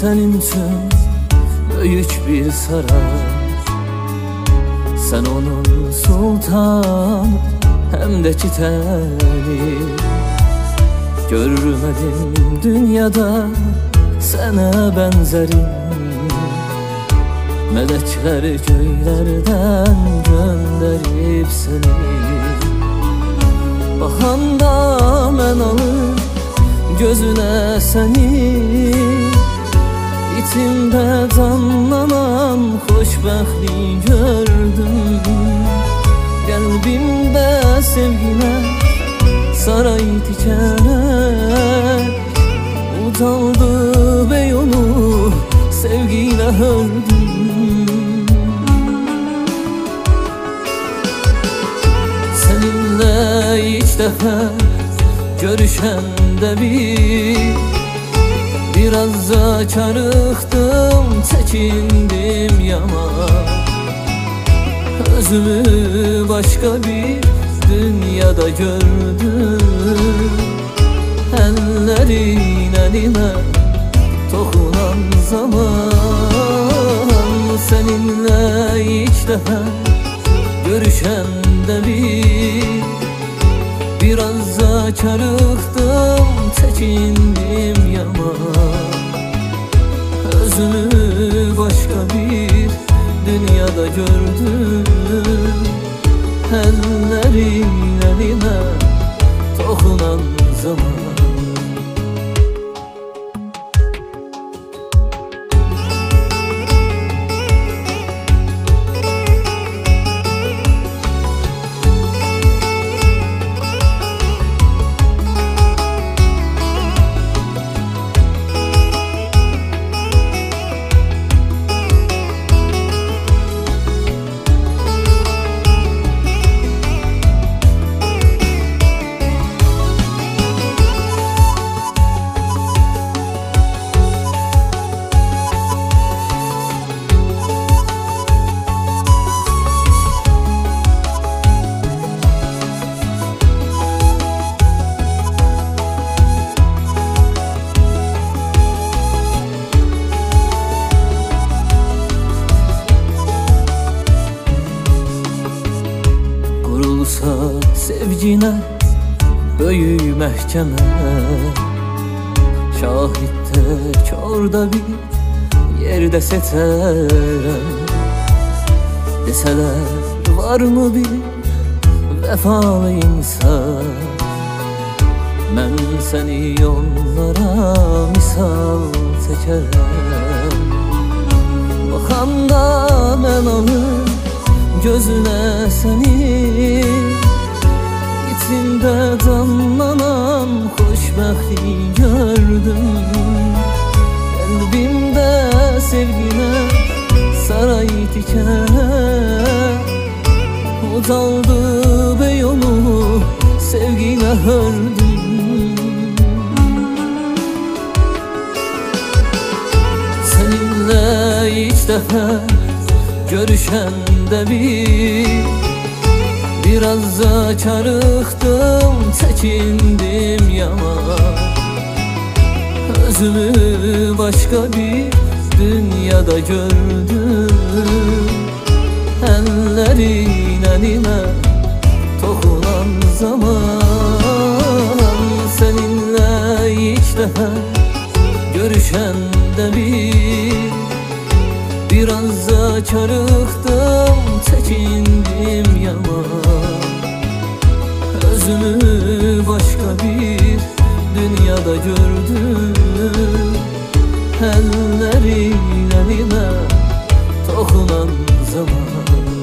senin için büyük bir saray. Sen onun sultan hem de çiteni. Görmedim dünyada sana benzerim. Melekler göylerden gönderip seni. Baxanda mən alır gözüne seni. İçimde canlanan xoşbəxtlik gördüm. Qəlbimdə sevginə saray dikərək ucaldı ve yolu sevgiyle ördüm. Seninle ilk defa görüşende biraz da çarıktım, çekindim yana. Özümü başka bir dünyada gördüm. Ellerin eline dokunan zaman. Seninle ilk defa görüşende biraz da çarıktım, çekindim yana. Özümü başka bir dünyada gördüm. Ellerin eline dokunan zaman. Sevgine böyük məhkəmə, şahiddə kördə bir yerdə seçərəm. Desələr varmı bir vəfalı insan, mən səni onlara misal çəkərəm. Baxanda mən alır gözünə səni. İçimde canlanan xoşbəxtlik gördüm. Qəlbimdə sevginə saray dikərək ucaldı ve yolu sevgilə ördüm. Seninle ilk defa görüşende biraz da çarıktım, çekindim yana. Özümü başka bir dünyada gördüm. Ellerin eline dokunan zaman. Seninle ilk defa görüşende biraz da çarıktım, çekindim yana. Özümü başka bir dünyada gördüm. Ellerin eline dokunan zaman.